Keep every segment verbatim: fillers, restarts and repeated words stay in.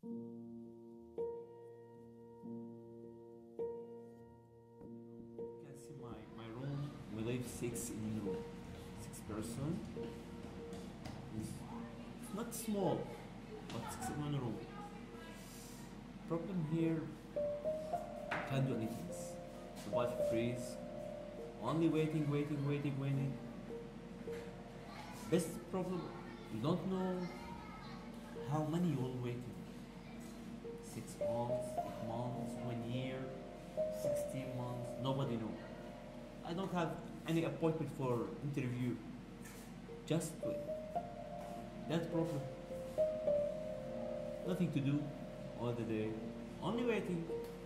You can see my, my room. We live six in room. Six person. It's, it's not small, but six in one room. Problem here, can't do anything. The body freeze. Only waiting, waiting, waiting, waiting. Best problem, you don't know how many you will wait. Six months, eight months, one year, sixteen months, nobody knows. I don't have any appointment for interview. Just wait. That problem. Nothing to do all the day. Only waiting.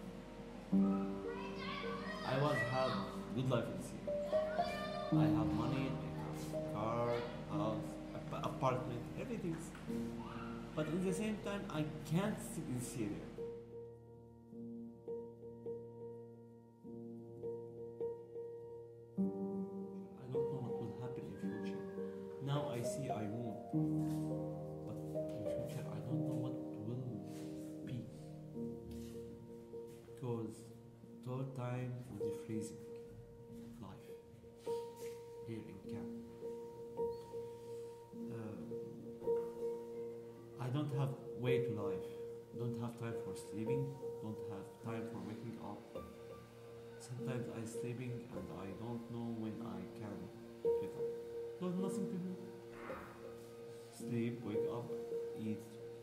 I was have good life in Syria. I have money, I have car, house, ap- apartment, everything. But at the same time, I can't sit in Syria. I don't know what will happen in future. Now I see I won't. But in future, I don't know what will be. Because third time will be freezing life here in camp. Uh, I don't have way to life. Don't have time for sleeping. Don't have time for waking up. Sometimes I sleeping and I don't know when I can wake up. There's nothing to do. Sleep, wake up, eat.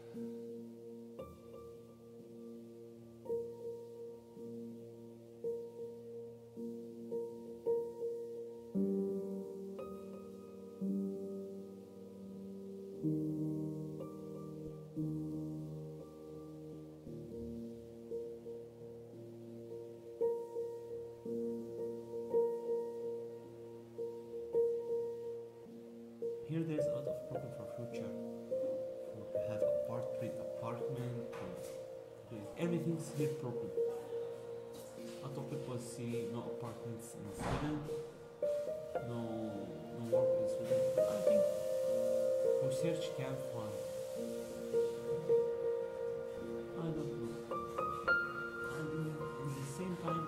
Here there's a lot of problem for future. For to have apartment, apartment, to everything's here problem. A lot of people see no apartments in Sweden, no no work in Sweden. But I think research can find. I don't know. And in, in the same time,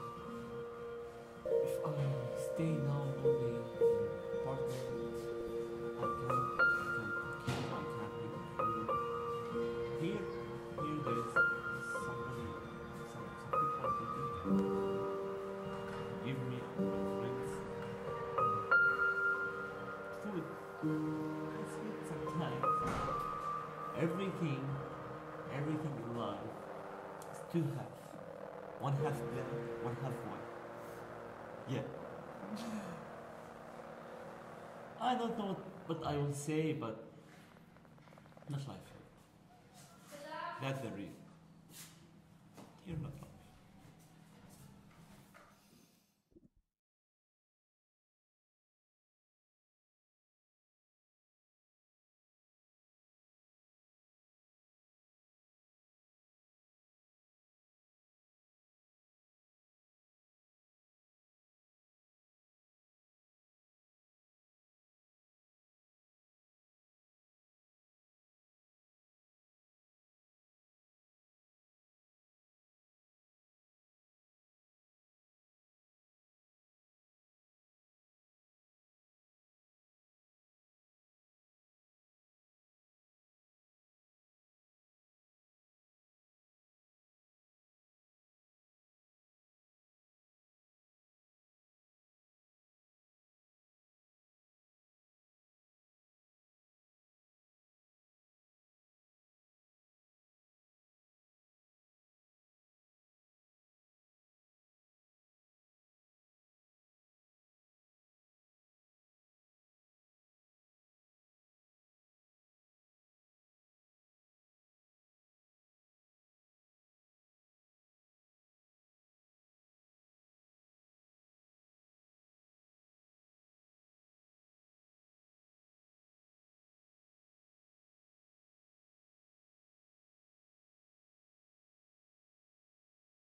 if I stay now only in apartment. I can't, I can't cook, I can't make food. Here, here there is somebody, some, some people who give me and my friends food. I sleep sometimes. Everything, everything in life is two halves. One half black, one half white. Yeah. I don't know what I will say, but not life. That's the reason. You're not life.